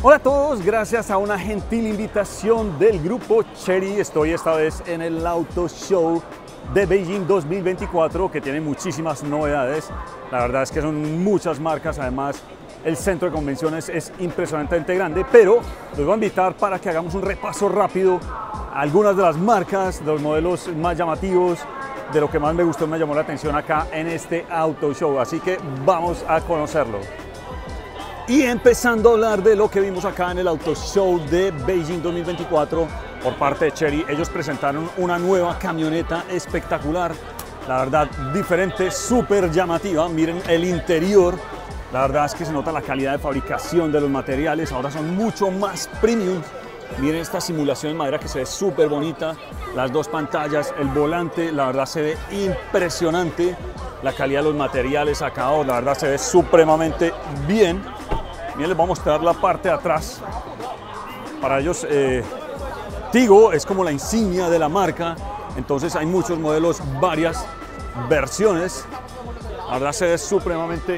Hola a todos, gracias a una gentil invitación del grupo Chery, estoy esta vez en el Auto Show de Beijing 2024, que tiene muchísimas novedades. La verdad es que son muchas marcas, además el centro de convenciones es impresionantemente grande, pero los voy a invitar para que hagamos un repaso rápido a algunas de las marcas, de los modelos más llamativos, de lo que más me gustó, me llamó la atención acá en este Auto Show, así que vamos a conocerlo. Y empezando a hablar de lo que vimos acá en el Auto Show de Beijing 2024 por parte de Chery, ellos presentaron una nueva camioneta espectacular, la verdad diferente, súper llamativa. Miren el interior, la verdad es que se nota la calidad de fabricación de los materiales, ahora son mucho más premium. Miren esta simulación en madera que se ve súper bonita, las dos pantallas, el volante, la verdad se ve impresionante, la calidad de los materiales acabados, la verdad se ve supremamente bien. Miren, les voy a mostrar la parte de atrás. Para ellos, Tigo es como la insignia de la marca, entonces hay muchos modelos, varias versiones. La verdad se ve supremamente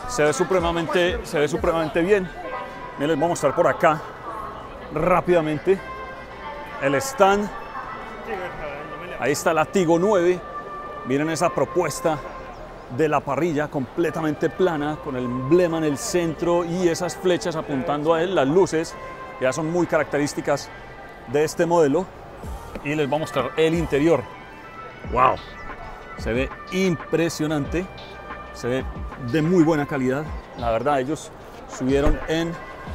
bien. Miren, les voy a mostrar por acá rápidamente el stand. Ahí está la Tigo 9. Miren esa propuesta de la parrilla completamente plana con el emblema en el centro y esas flechas apuntando a él, las luces ya son muy características de este modelo. Y les voy a mostrar el interior. Wow, se ve impresionante, se ve de muy buena calidad. La verdad, ellos subieron en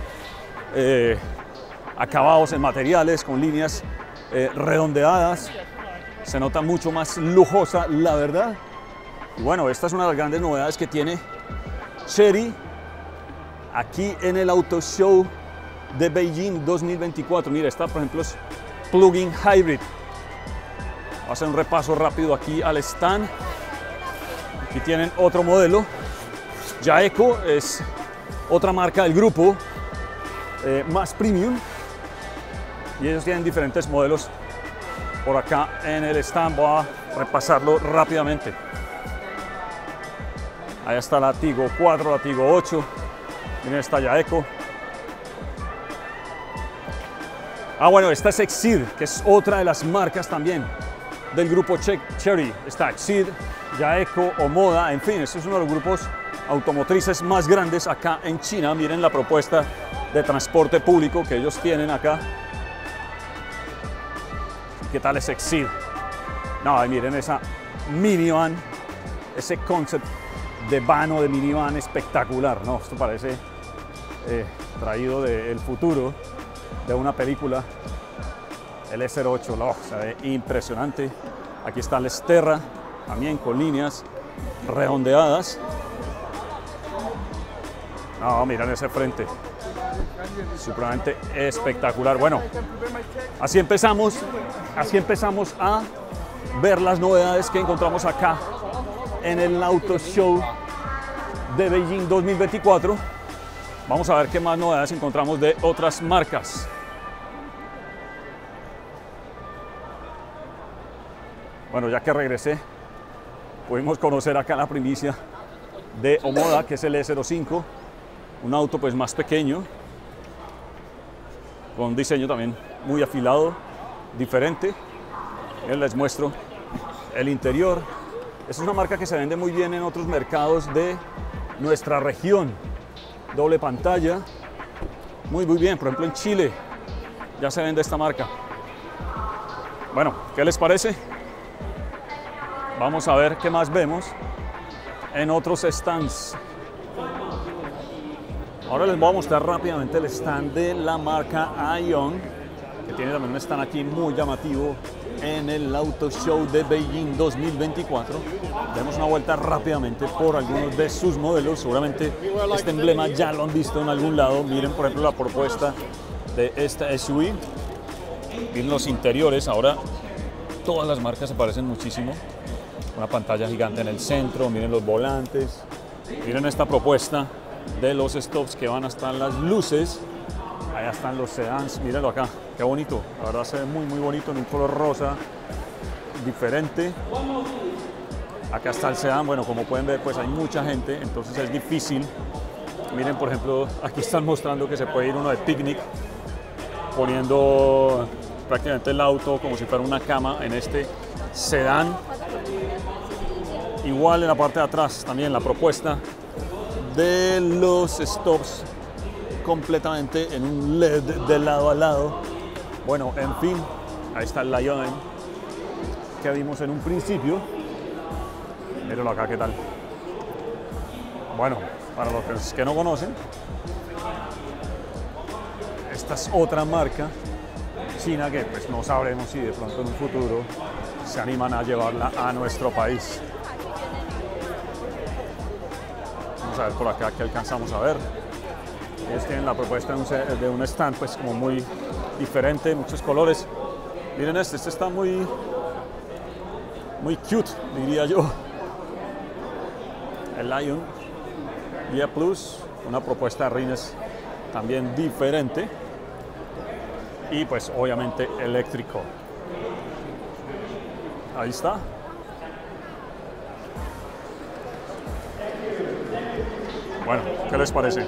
acabados, en materiales con líneas redondeadas, se nota mucho más lujosa, la verdad. Y bueno, esta es una de las grandes novedades que tiene Chery aquí en el Auto Show de Beijing 2024. Mira, esta por ejemplo es plug-in hybrid. Voy a hacer un repaso rápido aquí al stand. Aquí tienen otro modelo. Jaeco es otra marca del grupo, más premium. Y ellos tienen diferentes modelos por acá en el stand. Voy a repasarlo rápidamente. Ahí está la Tigo 4, la Tigo 8. Miren esta Jaeco. Bueno, esta es Exceed, que es otra de las marcas también del grupo Chery. Está Exceed, Jaeco, Omoda, en fin, este es uno de los grupos automotrices más grandes acá en China. Miren la propuesta de transporte público que ellos tienen acá. ¿Qué tal es Exceed? No, miren esa minivan, ese concept de vano de minivan espectacular, ¿no? Esto parece traído del futuro de una película, el E08, no, se ve impresionante. Aquí está el Sterra, también con líneas redondeadas. No, miren ese frente, supremamente espectacular. Bueno, así empezamos a ver las novedades que encontramos acá en el Auto Show de Beijing 2024. Vamos a ver qué más novedades encontramos de otras marcas. Bueno, ya que regresé, pudimos conocer acá la primicia de Omoda, que es el E05, un auto pues más pequeño, con un diseño también muy afilado, diferente. Les muestro el interior. Es una marca que se vende muy bien en otros mercados de nuestra región. Doble pantalla, muy bien. Por ejemplo, en Chile ya se vende esta marca. Bueno, ¿qué les parece? Vamos a ver qué más vemos en otros stands. Ahora les voy a mostrar rápidamente el stand de la marca Aion, que tiene también un stand aquí muy llamativo en el Auto Show de Beijing 2024. Demos una vuelta rápidamente por algunos de sus modelos. Seguramente este emblema ya lo han visto en algún lado. Miren por ejemplo la propuesta de esta SUV. Miren los interiores. Ahora todas las marcas se parecen muchísimo. Una pantalla gigante en el centro. Miren los volantes. Miren esta propuesta de los stops que van hasta las luces. Allá están los sedans, mírenlo acá, qué bonito, la verdad se ve muy bonito en un color rosa diferente. Acá está el sedán, bueno, como pueden ver pues hay mucha gente, entonces es difícil Miren, por ejemplo, aquí están mostrando que se puede ir uno de picnic poniendo prácticamente el auto como si fuera una cama en este sedán. Igual en la parte de atrás también la propuesta de los stops completamente en un LED de lado a lado. Bueno, en fin, ahí está el Lion que vimos en un principio. Mírenlo acá, ¿qué tal? Bueno, para los que no conocen, esta es otra marca china que pues no sabremos si de pronto en un futuro se animan a llevarla a nuestro país. Vamos a ver por acá qué alcanzamos a ver. Ellos tienen la propuesta de un stand pues como muy diferente, muchos colores. Miren este está muy cute, diría yo. El Lion Via Plus, una propuesta de rines también diferente y pues obviamente eléctrico. Ahí está. Bueno, ¿qué les parece?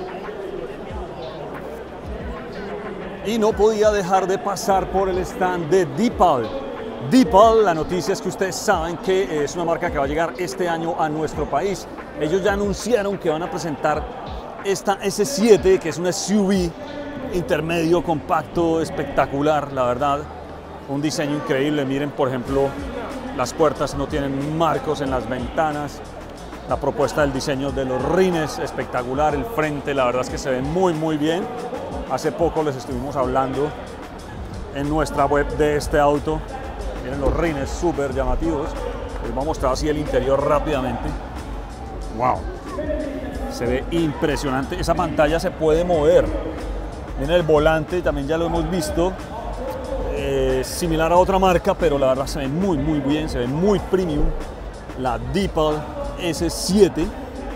Y no podía dejar de pasar por el stand de Deepal. Deepal, la noticia es que ustedes saben que es una marca que va a llegar este año a nuestro país. Ellos ya anunciaron que van a presentar esta S7, que es un SUV intermedio, compacto, espectacular, la verdad. Un diseño increíble. Miren, por ejemplo, las puertas no tienen marcos en las ventanas. La propuesta del diseño de los rines, espectacular. El frente, la verdad es que se ve muy bien. Hace poco les estuvimos hablando en nuestra web de este auto. Miren los rines súper llamativos. Les voy a mostrar así el interior rápidamente. ¡Wow! Se ve impresionante. Esa pantalla se puede mover. Miren el volante, también ya lo hemos visto. Similar a otra marca, pero la verdad se ve muy bien. Se ve muy premium. La Deepal S7.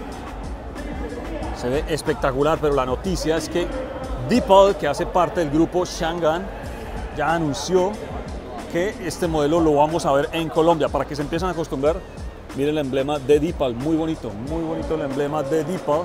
Se ve espectacular, pero la noticia es que Deepal, que hace parte del grupo Changan, ya anunció que este modelo lo vamos a ver en Colombia. Para que se empiecen a acostumbrar, miren el emblema de Deepal, muy bonito el emblema de Deepal.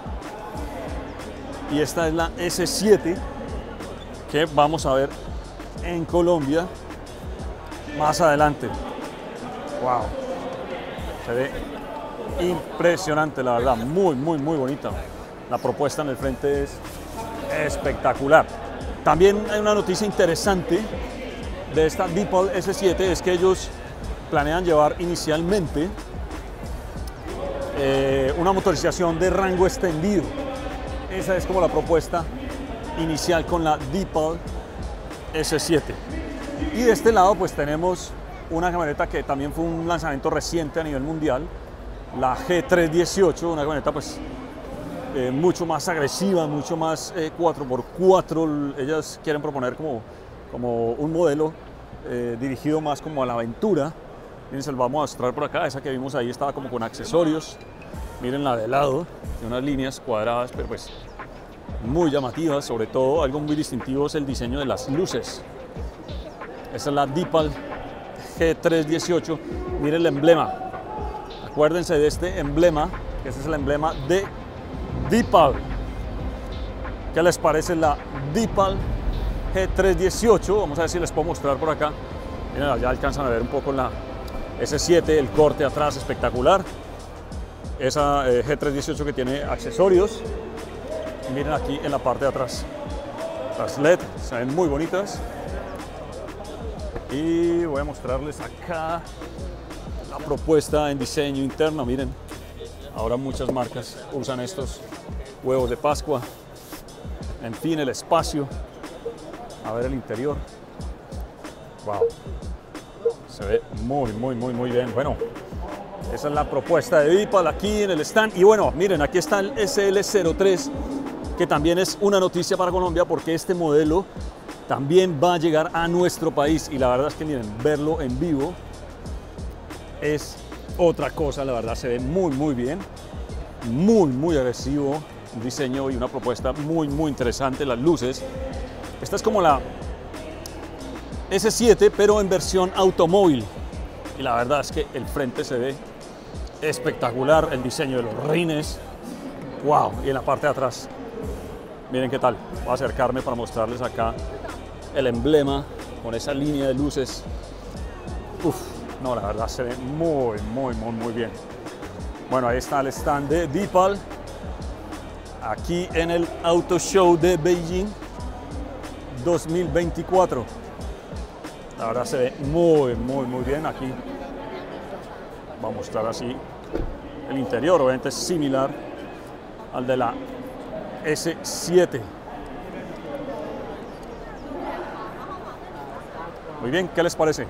Y esta es la S7 que vamos a ver en Colombia más adelante. Wow, se ve impresionante, la verdad, muy bonita. La propuesta en el frente es espectacular. También hay una noticia interesante de esta Deepal S7, es que ellos planean llevar inicialmente una motorización de rango extendido. Esa es como la propuesta inicial con la Deepal S7. Y de este lado pues tenemos una camioneta que también fue un lanzamiento reciente a nivel mundial, la G318, una camioneta pues mucho más agresiva, mucho más 4x4. Ellas quieren proponer como un modelo dirigido más como a la aventura. Miren, se lo vamos a mostrar por acá. Esa que vimos ahí estaba como con accesorios. Miren la de lado, tiene unas líneas cuadradas, pero pues muy llamativas. Sobre todo, algo muy distintivo es el diseño de las luces. Esta es la Deepal G318. Miren el emblema. Acuérdense de este emblema, que ese es el emblema de Deepal. ¿Qué les parece la Deepal G318? Vamos a ver si les puedo mostrar por acá. Miren, ya alcanzan a ver un poco la S7, el corte atrás espectacular. Esa G318 que tiene accesorios. Y miren aquí en la parte de atrás. Las LED se ven muy bonitas. Y voy a mostrarles acá la propuesta en diseño interno. Miren, ahora muchas marcas usan estos huevos de Pascua. En fin, el espacio. A ver el interior. Wow. Se ve muy bien. Bueno, esa es la propuesta de Deepal aquí en el stand. Y bueno, miren, aquí está el SL03, que también es una noticia para Colombia porque este modelo también va a llegar a nuestro país. Y la verdad es que miren, verlo en vivo es otra cosa. La verdad se ve muy bien, muy agresivo, un diseño y una propuesta muy interesante. Las luces, esta es como la S7 pero en versión automóvil, y la verdad es que el frente se ve espectacular. El diseño de los rines Wow, y en la parte de atrás, miren qué tal. Voy a acercarme para mostrarles acá el emblema con esa línea de luces. Uf, no, la verdad se ve muy bien. Bueno, ahí está el stand de Deepal, aquí en el Auto Show de Beijing 2024. La verdad se ve muy bien. Aquí voy a mostrar así el interior, obviamente es similar al de la S7. Muy bien, ¿qué les parece?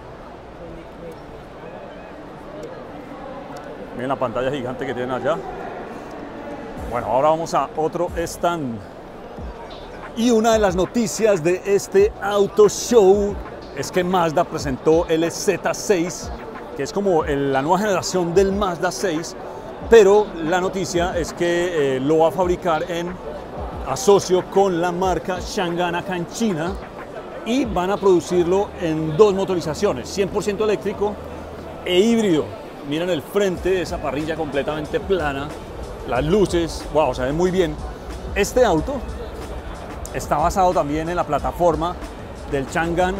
Miren la pantalla gigante que tienen allá. Bueno, ahora vamos a otro stand. Y una de las noticias de este Auto Show es que Mazda presentó el Z6, que es como la nueva generación del Mazda 6, pero la noticia es que lo va a fabricar en asocio con la marca Changan acá en China, y van a producirlo en dos motorizaciones, 100% eléctrico e híbrido. Miren el frente de esa parrilla completamente plana, las luces, wow, se ve muy bien. Este auto está basado también en la plataforma del Changan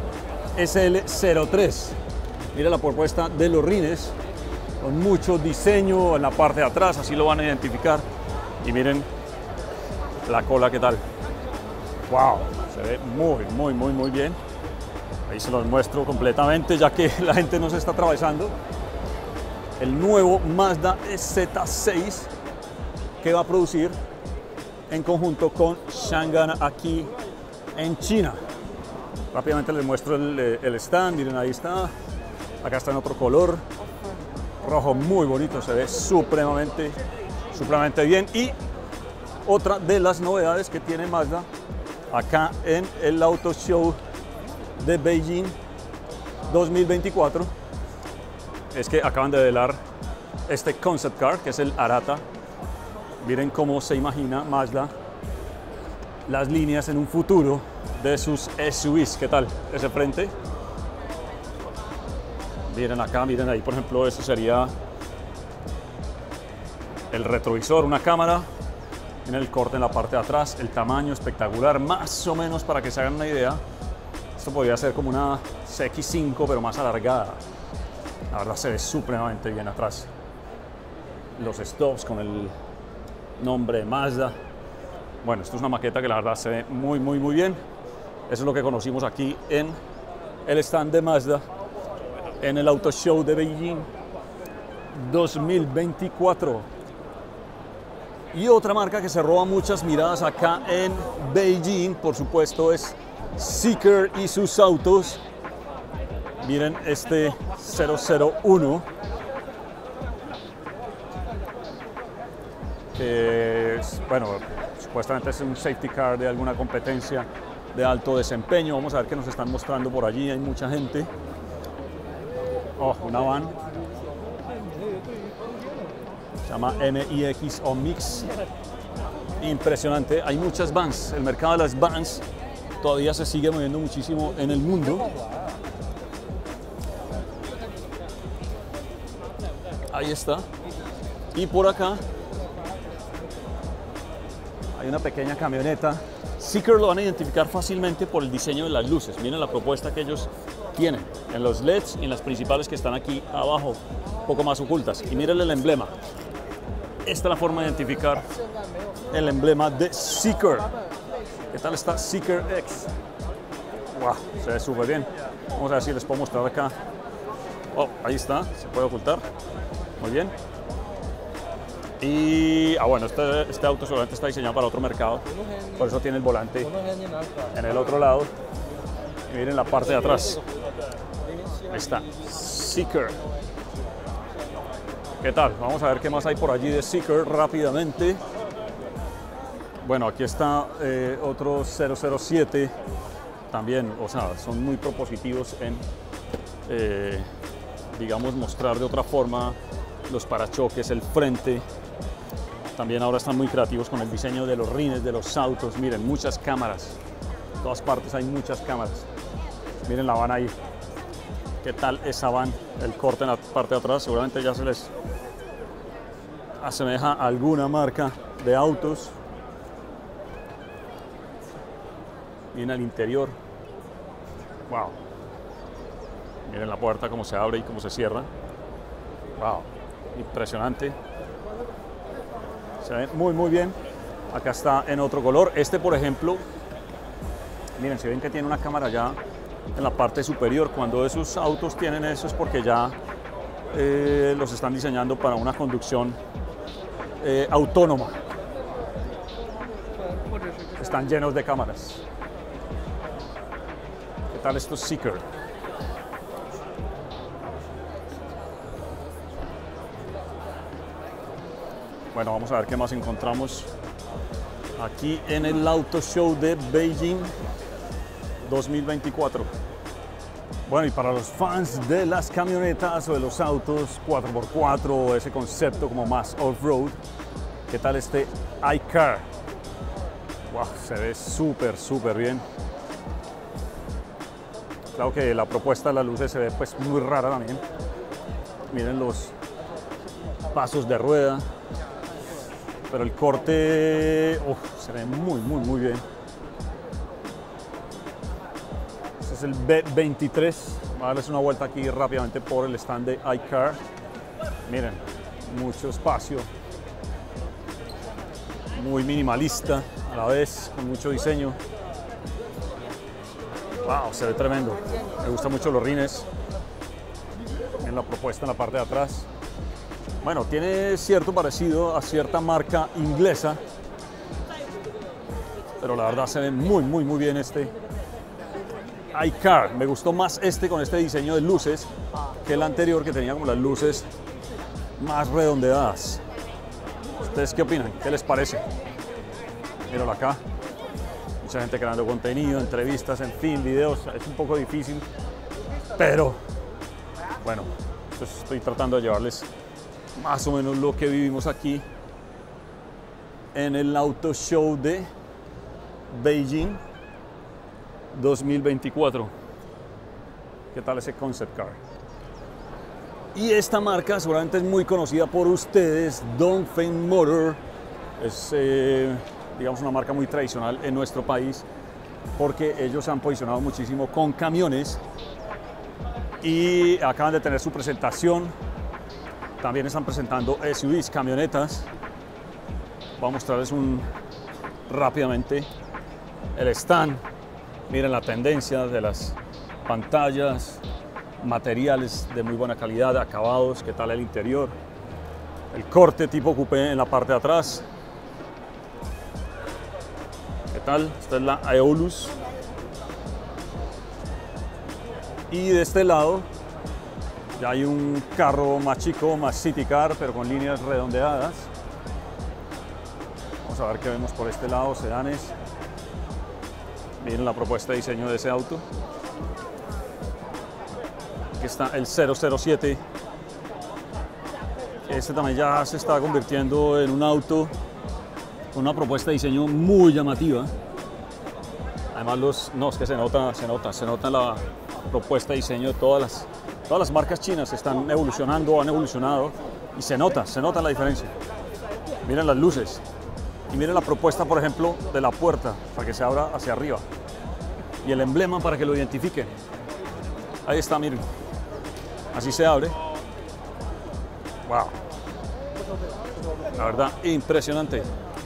SL03. Mira la propuesta de los rines, con mucho diseño en la parte de atrás, así lo van a identificar. Y miren la cola, ¿qué tal? Wow, se ve muy bien. Ahí se los muestro completamente, ya que la gente no se está atravesando. El nuevo Mazda Z6 que va a producir en conjunto con Changan aquí en China. Rápidamente les muestro el stand, miren, ahí está. Acá está en otro color, rojo muy bonito, se ve supremamente bien. Y otra de las novedades que tiene Mazda acá en el Auto Show de Beijing 2024 es que acaban de develar este concept car, que es el Arata. Miren cómo se imagina Mazda las líneas en un futuro de sus SUVs. ¿Qué tal ese frente? Miren acá, miren ahí, por ejemplo, eso sería el retrovisor, una cámara. Miren el corte en la parte de atrás, el tamaño espectacular, más o menos para que se hagan una idea. Esto podría ser como una CX-5, pero más alargada. La verdad se ve supremamente bien atrás. Los stops con el nombre de Mazda. Bueno, esto es una maqueta que la verdad se ve muy bien. Eso es lo que conocimos aquí en el stand de Mazda en el Auto Show de Beijing 2024. Y otra marca que se roba muchas miradas acá en Beijing, por supuesto, es Zeekr y sus autos. Miren este 001, que es, bueno, supuestamente es un safety car de alguna competencia de alto desempeño. Vamos a ver qué nos están mostrando por allí, hay mucha gente. Oh, una van. Se llama MIX o Mix. Impresionante, hay muchas vans. El mercado de las vans todavía se sigue moviendo muchísimo en el mundo. Ahí está. Y por acá hay una pequeña camioneta. Zeekr lo van a identificar fácilmente por el diseño de las luces. Miren la propuesta que ellos tienen en los LEDs y en las principales que están aquí abajo, un poco más ocultas. Y miren el emblema. Esta es la forma de identificar el emblema de Zeekr. ¿Qué tal está Zeekr X? Wow, se ve súper bien. Vamos a ver si les puedo mostrar acá. Oh, ahí está, se puede ocultar. Muy bien. Y bueno, este auto solamente está diseñado para otro mercado, por eso tiene el volante en el otro lado. Y miren la parte de atrás. Ahí está, Zeekr. ¿Qué tal? Vamos a ver qué más hay por allí de Zeekr rápidamente. Bueno, aquí está otro 007 también, o sea, son muy propositivos en, digamos, mostrar de otra forma los parachoques, el frente. También ahora están muy creativos con el diseño de los rines de los autos. Miren, muchas cámaras, en todas partes hay muchas cámaras. Miren la van ahí. ¿Qué tal esa van? El corte en la parte de atrás, seguramente ya se les asemeja a alguna marca de autos. Miren el interior. Wow. Miren la puerta cómo se abre y cómo se cierra. Wow. Impresionante. Se ve muy muy bien. Acá está en otro color. Este, por ejemplo, miren, si ven que tiene una cámara ya en la parte superior. Cuando esos autos tienen eso es porque ya los están diseñando para una conducción autónoma. Están llenos de cámaras. ¿Qué tal estos Seeker? Bueno, vamos a ver qué más encontramos aquí en el Auto Show de Beijing 2024. Bueno, y para los fans de las camionetas o de los autos 4x4 o ese concepto como más off-road, ¿qué tal este iCar? Wow, se ve súper, súper bien. Claro que la propuesta de las luces se ve pues muy rara también. Miren los pasos de rueda. Pero el corte se ve muy, muy, muy bien. Este es el B23. Voy a darles una vuelta aquí rápidamente por el stand de iCar. Miren, mucho espacio. Muy minimalista a la vez, con mucho diseño. Wow, se ve tremendo. Me gustan mucho los rines. Miren la propuesta en la parte de atrás. Bueno, tiene cierto parecido a cierta marca inglesa, pero la verdad se ve muy, muy, muy bien este iCar. Me gustó más este con este diseño de luces que el anterior, que tenía como las luces más redondeadas. ¿Ustedes qué opinan? ¿Qué les parece? Míralo acá. Mucha gente creando contenido, entrevistas, en fin, videos. Es un poco difícil, pero bueno, pues estoy tratando de llevarles más o menos lo que vivimos aquí en el Auto Show de Beijing 2024. ¿Qué tal ese concept car? Y esta marca seguramente es muy conocida por ustedes, Dongfeng Motor. Es, digamos, una marca muy tradicional en nuestro país porque ellos se han posicionado muchísimo con camiones y acaban de tener su presentación. También están presentando SUVs, camionetas. Voy a mostrarles rápidamente el stand. Miren la tendencia de las pantallas, materiales de muy buena calidad, acabados, qué tal el interior. El corte tipo coupé en la parte de atrás. ¿Qué tal? Esta es la Aeolus. Y de este lado ya hay un carro más chico, más city car, pero con líneas redondeadas. Vamos a ver qué vemos por este lado, sedanes. Miren la propuesta de diseño de ese auto. Aquí está el 007. Este también ya se está convirtiendo en un auto con una propuesta de diseño muy llamativa. Además es que se nota la propuesta de diseño de todas las marcas chinas. Están evolucionando, han evolucionado y se nota la diferencia. Miren las luces y miren la propuesta, por ejemplo, de la puerta para que se abra hacia arriba y el emblema para que lo identifiquen. Ahí está, miren, así se abre. Wow, la verdad impresionante.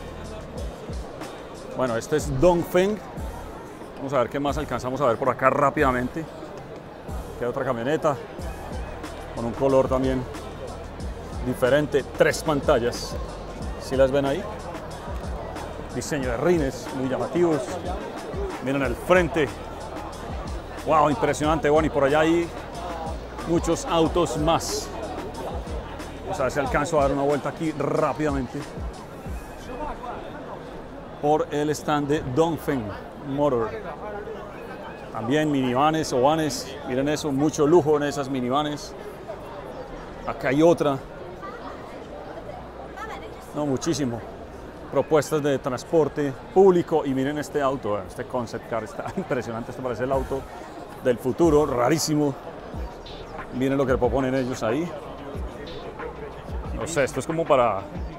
Bueno, este es Dongfeng. Vamos a ver qué más alcanzamos a ver por acá rápidamente. Aquí hay otra camioneta con un color también diferente, 3 pantallas. ¿Sí las ven ahí? Diseño de rines muy llamativos. Miren el frente. Wow, impresionante. Bueno, y por allá hay muchos autos más. Vamos a ver si alcanzo a dar una vuelta aquí rápidamente por el stand de Dongfeng Motor. También minivanes o vanes, miren eso, mucho lujo en esas minivanes. Acá hay otra. No, muchísimo. Propuestas de transporte público y miren este auto, este concept car está impresionante. Este parece el auto del futuro, rarísimo. Miren lo que proponen ellos ahí. No sé, esto es como para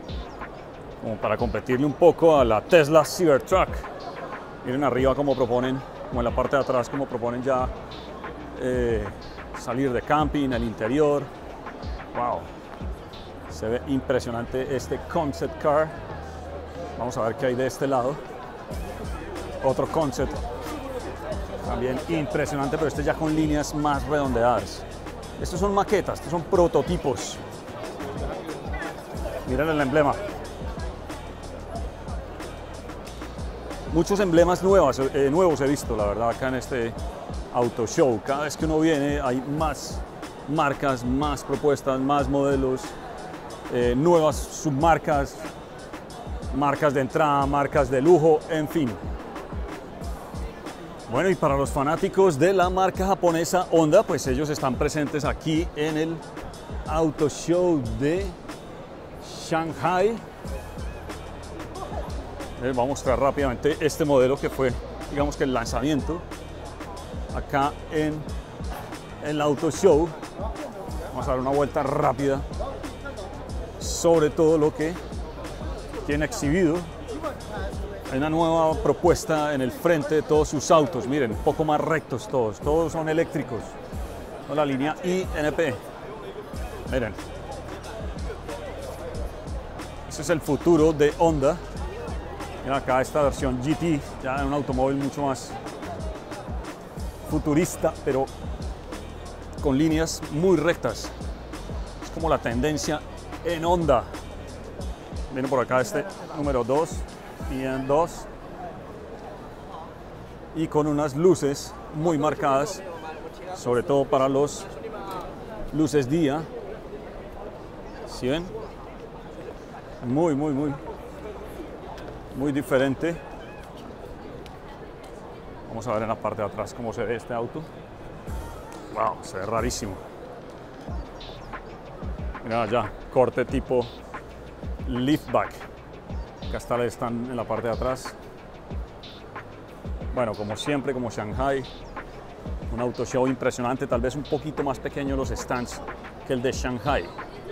como para competirle un poco a la Tesla Cybertruck. Miren arriba cómo proponen, como en la parte de atrás, como proponen ya salir de camping, el interior. Wow, se ve impresionante este concept car. Vamos a ver qué hay de este lado. Otro concept, también impresionante, pero este ya con líneas más redondeadas. Estos son maquetas, estos son prototipos. Miren el emblema. Muchos emblemas nuevos he visto, la verdad, acá en este auto show. Cada vez que uno viene hay más marcas, más propuestas, más modelos, nuevas submarcas, marcas de entrada, marcas de lujo, en fin. Bueno, y para los fanáticos de la marca japonesa Honda, pues ellos están presentes aquí en el Auto Show de Shanghai. Vamos a mostrar rápidamente este modelo que fue, digamos que el lanzamiento acá en el Auto Show. Vamos a dar una vuelta rápida sobre todo lo que tiene exhibido. Hay una nueva propuesta en el frente de todos sus autos. Miren, un poco más rectos todos son eléctricos. Con la línea INP. Miren. Ese es el futuro de Honda. Miren acá esta versión GT, ya en un automóvil mucho más futurista, pero con líneas muy rectas. Es como la tendencia en Honda. Miren por acá este número 2. En 2 y con unas luces muy marcadas, sobre todo para los luces día. ¿Sí ven? Muy diferente. Vamos a ver en la parte de atrás cómo se ve este auto. Wow, se ve rarísimo. Mira allá, corte tipo liftback. Acá está el stand en la parte de atrás. Bueno, como siempre, como Shanghai, un auto show impresionante, tal vez un poquito más pequeño los stands que el de Shanghai.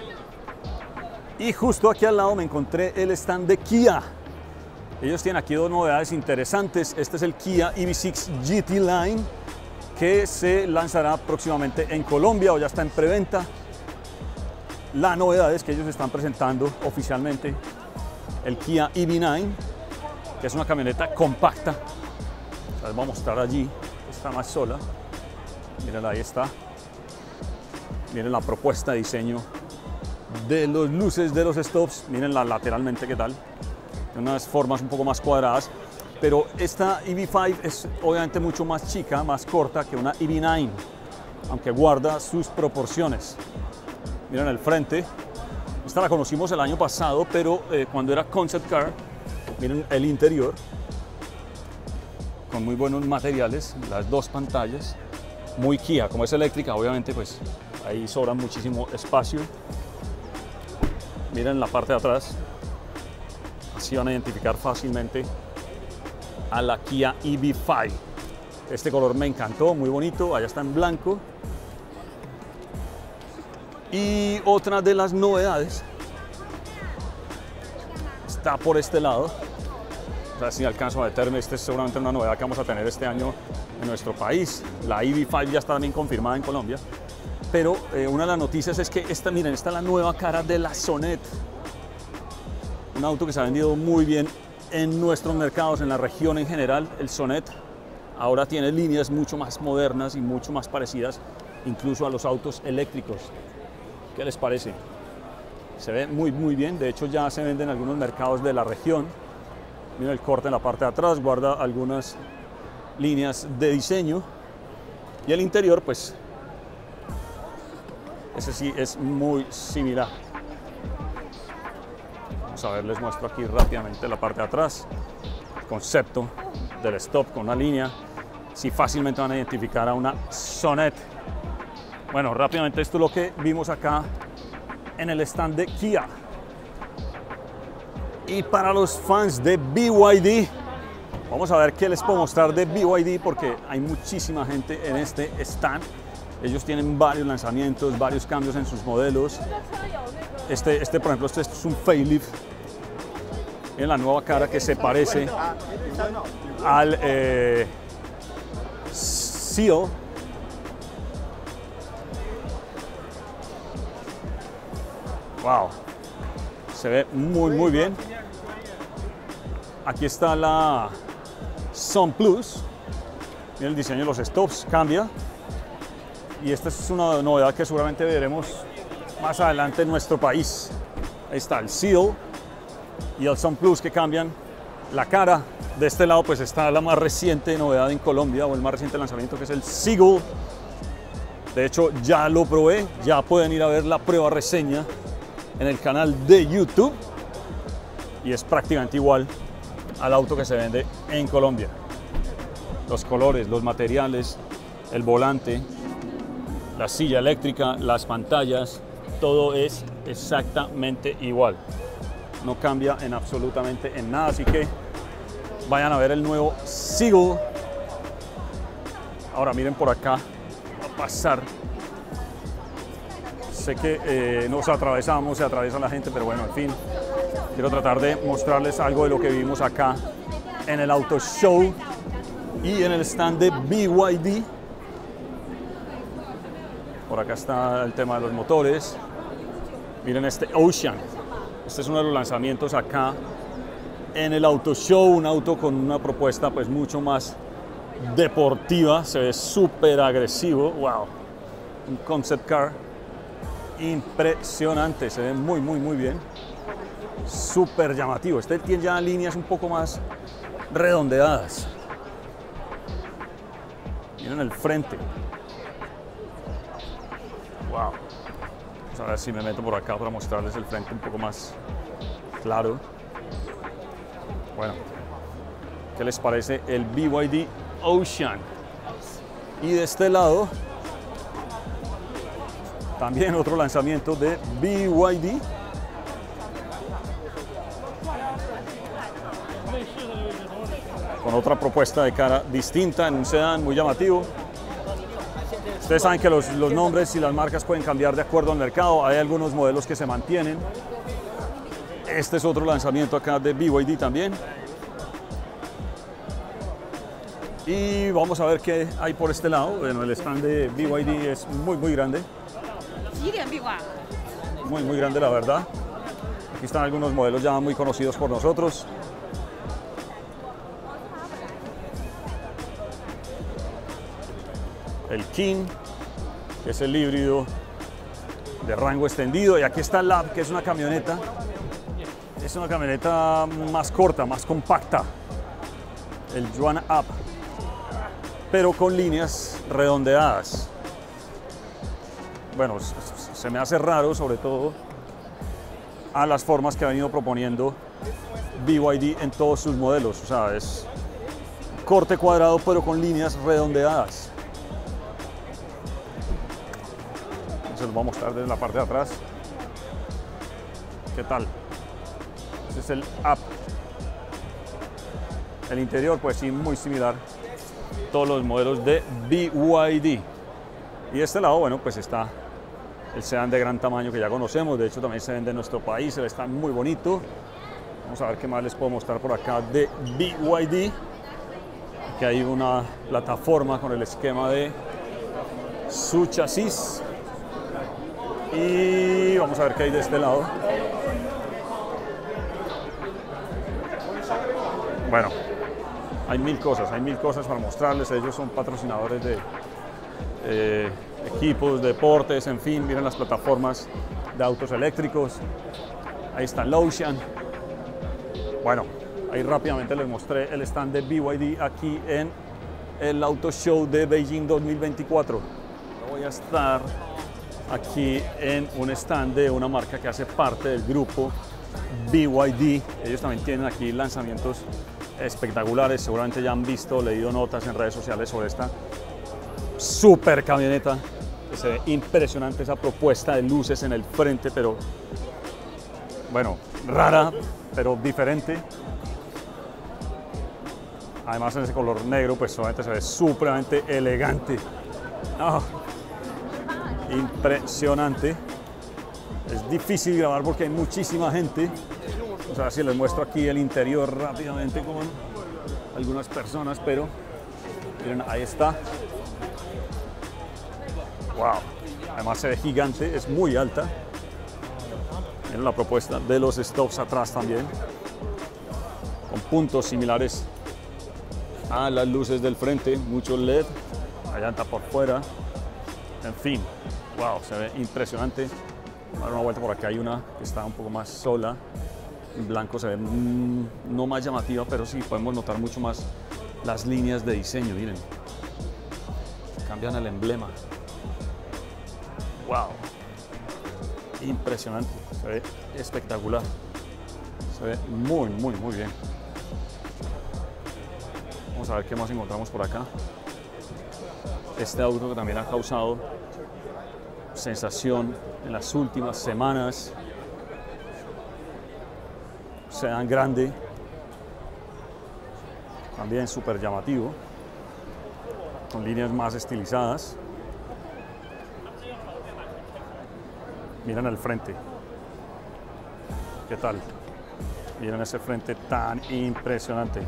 Y justo aquí al lado me encontré el stand de Kia. Ellos tienen aquí dos novedades interesantes. Este es el Kia EV6 GT Line, que se lanzará próximamente en Colombia o ya está en preventa. La novedad es que ellos están presentando oficialmente el Kia EV9, que es una camioneta compacta. Les voy a mostrar allí, está más sola. Miren, ahí está. Miren la propuesta de diseño de los luces de los stops. Mirenla lateralmente qué tal. Tiene unas formas un poco más cuadradas, pero esta EV5 es obviamente mucho más chica, más corta que una EV9, aunque guarda sus proporciones. Miren el frente. Esta la conocimos el año pasado, pero cuando era concept car. Miren el interior, con muy buenos materiales, las dos pantallas, muy Kia. Como es eléctrica, obviamente, pues ahí sobra muchísimo espacio. Miren la parte de atrás, así van a identificar fácilmente a la Kia EV5. Este color me encantó, muy bonito, allá está en blanco. Y otra de las novedades está por este lado. O sea, si alcanzo a meterme, esta es seguramente una novedad que vamos a tener este año en nuestro país. La EV5 ya está también confirmada en Colombia. Pero una de las noticias es que miren, esta es la nueva cara de la Sonet. Un auto que se ha vendido muy bien en nuestros mercados, en la región en general. El Sonet ahora tiene líneas mucho más modernas y mucho más parecidas incluso a los autos eléctricos. ¿Qué les parece? Se ve muy bien, de hecho ya se vende en algunos mercados de la región. Miren el corte en la parte de atrás, guarda algunas líneas de diseño. Y el interior, pues, ese sí es muy similar. Vamos a ver, les muestro aquí rápidamente la parte de atrás. El concepto del stop con una línea. Sí, fácilmente van a identificar a una Sonet. Bueno, rápidamente esto es lo que vimos acá en el stand de Kia. Y para los fans de BYD, vamos a ver qué les puedo mostrar de BYD, porque hay muchísima gente en este stand. Ellos tienen varios lanzamientos, varios cambios en sus modelos. Por ejemplo, este es un facelift. Miren la nueva cara que se parece al Seal. Wow, se ve muy bien. Aquí está la Sun Plus. Miren el diseño de los stops, cambia. Y esta es una novedad que seguramente veremos más adelante en nuestro país. Ahí está el Seal y el Sun Plus que cambian la cara. De este lado pues está la más reciente novedad en Colombia, o el más reciente lanzamiento, que es el Seagull. De hecho ya lo probé, ya pueden ir a ver la prueba reseña en el canal de YouTube. Y es prácticamente igual al auto que se vende en Colombia. Los colores, los materiales, el volante, la silla eléctrica, las pantallas, todo es exactamente igual. No cambia en absolutamente en nada, así que vayan a ver el nuevo Seagull. Ahora miren por acá, va a pasar. Sé que nos atravesamos, se atraviesa la gente, pero bueno, en fin. Quiero tratar de mostrarles algo de lo que vimos acá en el Auto Show y en el stand de BYD. Por acá está el tema de los motores. Miren este Ocean. Este es uno de los lanzamientos acá en el Auto Show. Un auto con una propuesta pues mucho más deportiva. Se ve súper agresivo. Wow. Un concept car impresionante. Se ve muy bien. Súper llamativo. Este tiene ya líneas un poco más redondeadas. Miren el frente. Wow. Vamos a ver si me meto por acá para mostrarles el frente un poco más claro. Bueno, ¿qué les parece el BYD Ocean? Y de este lado también otro lanzamiento de BYD. Con otra propuesta de cara distinta en un sedán muy llamativo. Ustedes saben que los nombres y las marcas pueden cambiar de acuerdo al mercado. Hay algunos modelos que se mantienen. Este es otro lanzamiento acá de BYD también. Y vamos a ver qué hay por este lado. Bueno, el stand de BYD es muy grande. Muy grande, la verdad. Aquí están algunos modelos ya muy conocidos por nosotros. El King, que es el híbrido de rango extendido, y aquí está el Lab, que es una camioneta. Es una camioneta más corta, más compacta, el Yuan Up, pero con líneas redondeadas. Bueno, se me hace raro, sobre todo a las formas que ha venido proponiendo BYD en todos sus modelos. O sea, es corte cuadrado, pero con líneas redondeadas. Se los voy a mostrar desde la parte de atrás. ¿Qué tal? Este es el Up. El interior, pues sí, muy similar. Todos los modelos de BYD. Y de este lado, bueno, pues está el sedán de gran tamaño que ya conocemos. De hecho, también se vende en nuestro país. Está muy bonito. Vamos a ver qué más les puedo mostrar por acá de BYD. Aquí hay una plataforma con el esquema de su chasis. Y vamos a ver qué hay de este lado. Bueno, hay mil cosas para mostrarles. Ellos son patrocinadores de equipos, deportes, en fin. Miren las plataformas de autos eléctricos. Ahí está el Ocean. Bueno, ahí rápidamente les mostré el stand de BYD aquí en el Auto Show de Beijing 2024. Voy a estar aquí en un stand de una marca que hace parte del grupo BYD. Ellos también tienen aquí lanzamientos espectaculares. Seguramente ya han visto, leído notas en redes sociales sobre esta super camioneta. Que se ve impresionante esa propuesta de luces en el frente, pero bueno, rara, pero diferente. Además en ese color negro, pues solamente se ve supremamente elegante. Oh, impresionante. Es difícil grabar porque hay muchísima gente. Vamos a ver si les muestro aquí el interior rápidamente con algunas personas, pero miren, ahí está. Wow, además se ve gigante, es muy alta. Miren la propuesta de los stops atrás también, con puntos similares a las luces del frente, mucho LED, la llanta por fuera, en fin, wow, se ve impresionante. Vamos a dar una vuelta por acá, hay una que está un poco más sola, en blanco se ve no más llamativa, pero sí podemos notar mucho más las líneas de diseño, miren, cambian el emblema, wow, impresionante, se ve espectacular, se ve muy bien. Vamos a ver qué más encontramos por acá. Este auto que también ha causado sensación en las últimas semanas. Sedán grande, también súper llamativo, con líneas más estilizadas. Miren el frente. ¿Qué tal? Miren ese frente tan impresionante.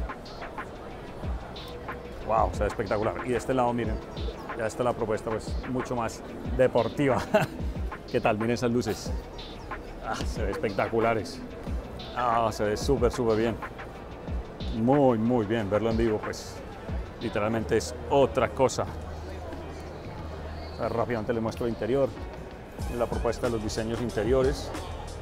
Wow, se ve espectacular. Y de este lado, miren, ya está la propuesta pues mucho más deportiva. ¿Qué tal? Miren esas luces. Se ve espectaculares. Se ve súper bien. Muy bien. Verlo en vivo pues literalmente es otra cosa. Rápidamente les muestro el interior. La propuesta de los diseños interiores.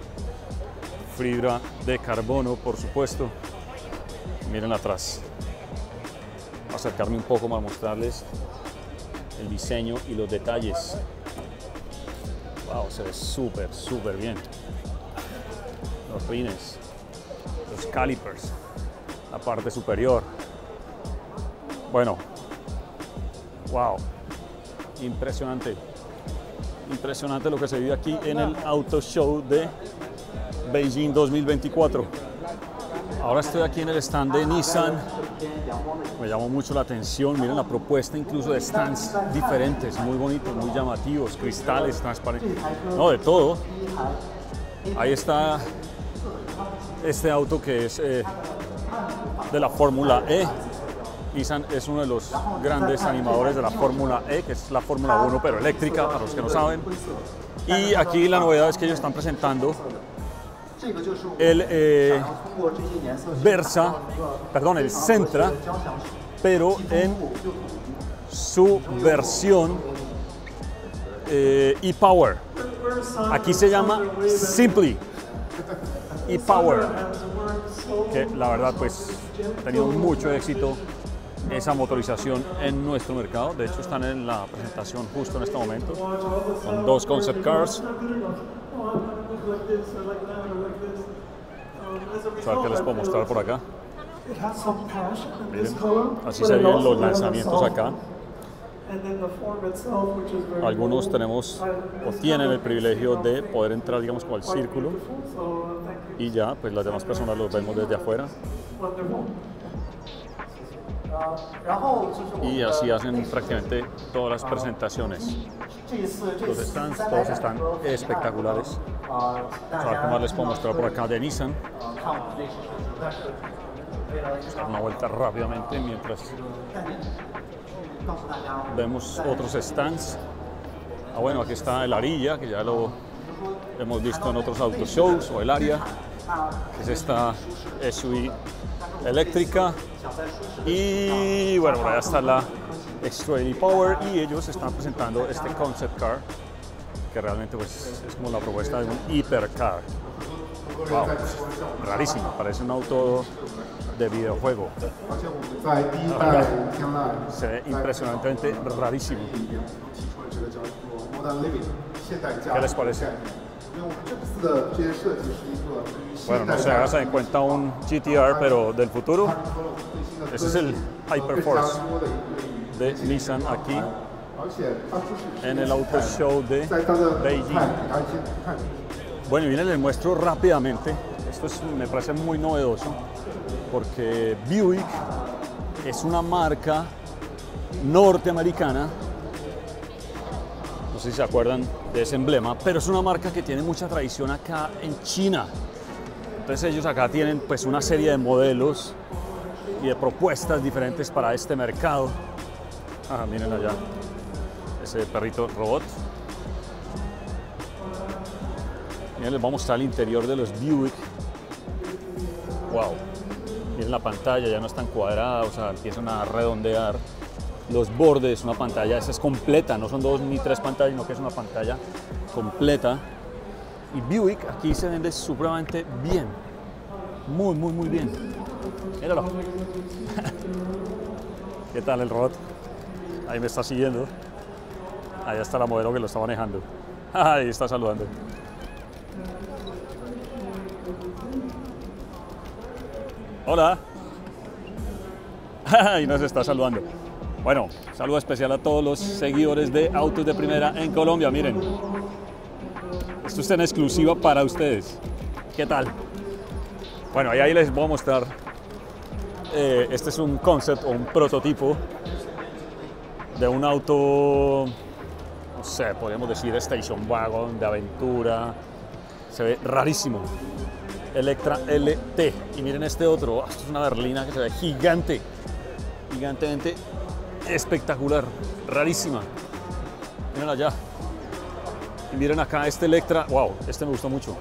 Fibra de carbono, por supuesto. Miren atrás. Voy a acercarme un poco para mostrarles el diseño y los detalles. Wow, se ve súper bien. Los rines, los calipers, la parte superior. Bueno, wow, impresionante. Impresionante lo que se vive aquí en el Auto Show de Beijing 2024. Ahora estoy aquí en el stand de Nissan. Me llamó mucho la atención. Miren la propuesta incluso de stands diferentes, muy bonitos, muy llamativos, cristales transparentes, no, de todo. Ahí está este auto que es de la Fórmula E. Nissan es uno de los grandes animadores de la Fórmula E, que es la Fórmula 1 pero eléctrica, para los que no saben. Y aquí la novedad es que ellos están presentando el Versa, perdón, el Sentra, pero en su versión e-Power. Aquí se llama Simply e-Power, que la verdad pues ha tenido mucho éxito esa motorización en nuestro mercado. De hecho están en la presentación justo en este momento con dos concept cars. A ver qué les puedo mostrar por acá. Miren, así se ven los lanzamientos acá. Algunos tenemos o tienen el privilegio de poder entrar, digamos, como al círculo, y ya pues las demás personas los vemos desde afuera. Y así hacen prácticamente todas las presentaciones. Los stands todos están espectaculares. Vamos a ver qué más les puedo mostrar por acá de Nissan. Vamos a dar una vuelta rápidamente mientras vemos otros stands. Bueno, aquí está el Ariya, que ya lo hemos visto en otros auto shows, o el Ariya, que es esta SUV eléctrica. Y bueno, por allá está la X-Trail e-Power, y ellos están presentando este concept car, que realmente pues es como la propuesta de un hipercar. Wow, rarísimo, parece un auto de videojuego. Se ve impresionantemente rarísimo. ¿Qué les parece? Bueno, no se hagas en cuenta un GT-R, pero del futuro. Ese es el Hyperforce de Nissan aquí en el Auto Show de Beijing. Bueno, y les muestro rápidamente. Esto me parece muy novedoso, porque Buick es una marca norteamericana. No sé si se acuerdan de ese emblema, pero es una marca que tiene mucha tradición acá en China. Entonces ellos acá tienen pues una serie de modelos y de propuestas diferentes para este mercado. Ah, miren allá, ese perrito robot. Miren, les voy a mostrar el interior de los Buick. Wow, miren la pantalla, ya no es tan cuadrada, o sea, empiezan a redondear los bordes. Una pantalla, esa es completa, no son 2 ni 3 pantallas, sino que es una pantalla completa. Y Buick aquí se vende supremamente bien, muy bien. Míralo. ¿Qué tal el robot? Ahí me está siguiendo. Allá está la modelo que lo está manejando. Ahí está saludando. Hola. Ahí nos está saludando. Bueno, saludo especial a todos los seguidores de Autos de Primera en Colombia. Miren, esto está en exclusiva para ustedes. ¿Qué tal? Bueno, ahí les voy a mostrar. Este es un concept o un prototipo de un auto, no sé, podríamos decir station wagon, de aventura. Se ve rarísimo. Electra LT. Y miren este otro. Esto es una berlina que se ve gigante. Gigantemente espectacular. Rarísima. Miren allá. Y miren acá este Electra. Wow, este me gustó mucho.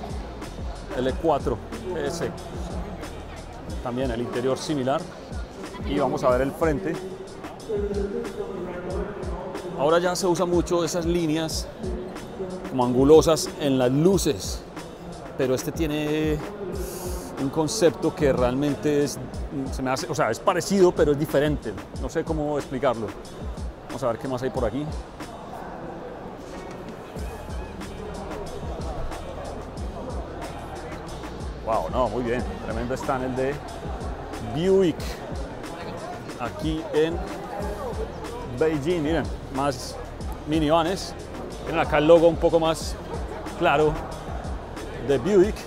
L4 S. También el interior similar. Y vamos a ver el frente. Ahora ya se usa mucho esas líneas como angulosas en las luces, pero este tiene un concepto que realmente se me hace, o sea, es parecido, pero es diferente. No sé cómo explicarlo. Vamos a ver qué más hay por aquí. Wow, no, muy bien. Tremendo stand el de Buick. Aquí en Beijing, miren, más minivanes. Miren acá el logo un poco más claro de Buick.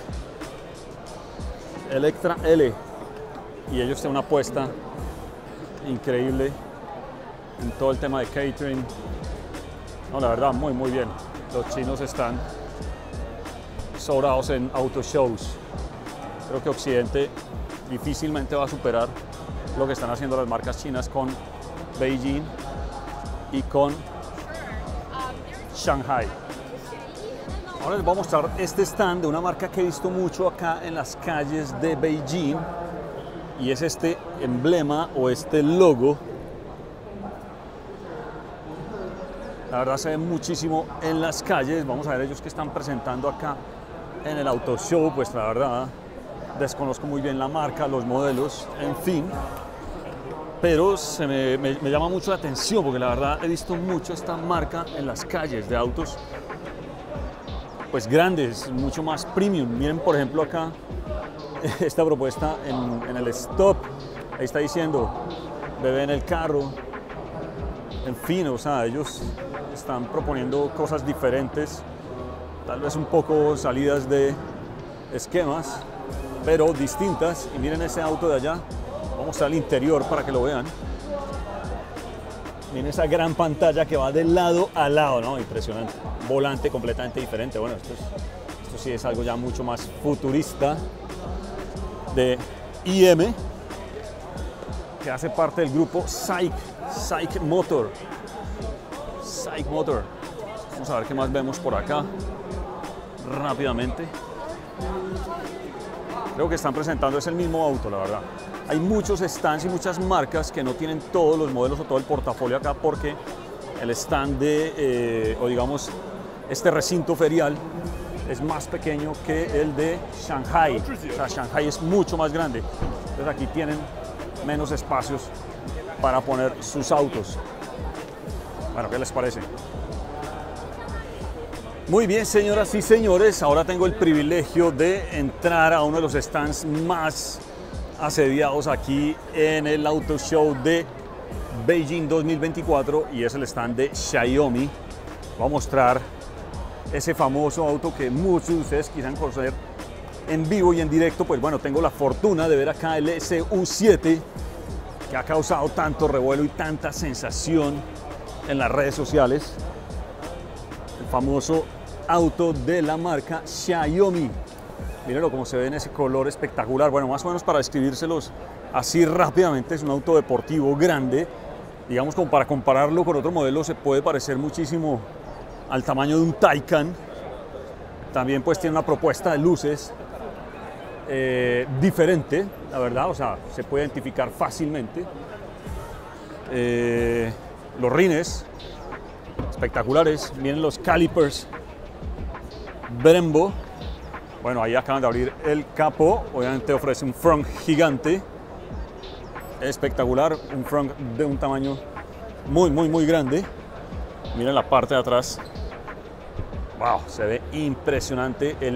Electra L. Y ellos tienen una apuesta increíble en todo el tema de catering. No, la verdad, muy bien. Los chinos están sobrados en auto shows. Creo que Occidente difícilmente va a superar lo que están haciendo las marcas chinas con Beijing y con Shanghai. Ahora les voy a mostrar este stand de una marca que he visto mucho acá en las calles de Beijing, y es este emblema o este logo. La verdad se ve muchísimo en las calles. Vamos a ver ellos que están presentando acá en el Auto Show. Pues la verdad desconozco muy bien la marca, los modelos, en fin, pero me llama mucho la atención porque la verdad he visto mucho esta marca en las calles de autos pues grandes, mucho más premium. Miren por ejemplo acá esta propuesta en el stop, ahí está diciendo bebé en el carro. En fin, o sea, ellos están proponiendo cosas diferentes, tal vez un poco salidas de esquemas, pero distintas. Y miren ese auto de allá, vamos al interior para que lo vean. Miren esa gran pantalla que va de lado a lado, ¿no? Impresionante. Volante completamente diferente. Bueno, esto sí es algo ya mucho más futurista de IM, que hace parte del grupo SAIC Motor. SAIC Motor. Vamos a ver qué más vemos por acá rápidamente. Creo que están presentando es el mismo auto, la verdad. Hay muchos stands y muchas marcas que no tienen todos los modelos o todo el portafolio acá, porque el stand o digamos este recinto ferial es más pequeño que el de Shanghai. O sea, Shanghai es mucho más grande. Entonces aquí tienen menos espacios para poner sus autos. Bueno, ¿qué les parece? Muy bien, señoras y señores, ahora tengo el privilegio de entrar a uno de los stands más asediados aquí en el Auto Show de Beijing 2024, y es el stand de Xiaomi. Voy a mostrar ese famoso auto que muchos de ustedes quisieran conocer en vivo y en directo. Pues bueno, tengo la fortuna de ver acá el SU7, que ha causado tanto revuelo y tanta sensación en las redes sociales. El famoso auto de la marca Xiaomi. Mírenlo cómo se ve en ese color espectacular. Bueno, más o menos para describírselos así rápidamente, es un auto deportivo grande. Digamos, como para compararlo con otro modelo, se puede parecer muchísimo al tamaño de un Taycan. También pues tiene una propuesta de luces diferente, la verdad, o sea, se puede identificar fácilmente. Los rines espectaculares, miren los calipers Brembo. Bueno, ahí acaban de abrir el capó, obviamente ofrece un front gigante, espectacular, un front de un tamaño muy grande. Miren la parte de atrás, wow, se ve impresionante el